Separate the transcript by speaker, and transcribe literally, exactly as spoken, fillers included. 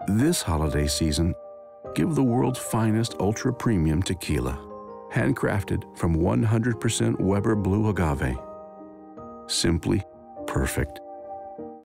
Speaker 1: This holiday season, give the world's finest ultra-premium tequila, handcrafted from one hundred percent Weber Blue Agave. Simply perfect.